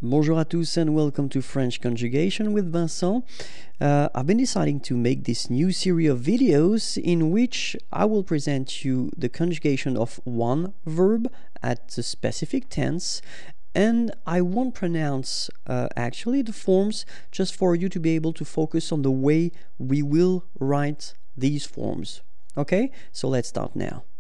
Bonjour à tous and welcome to French Conjugation with Vincent. I've been deciding to make this new series of videos in which I will present you the conjugation of one verb at the specific tense, and I won't pronounce actually the forms, just for you to be able to focus on the way we will write these forms. Okay, so let's start now.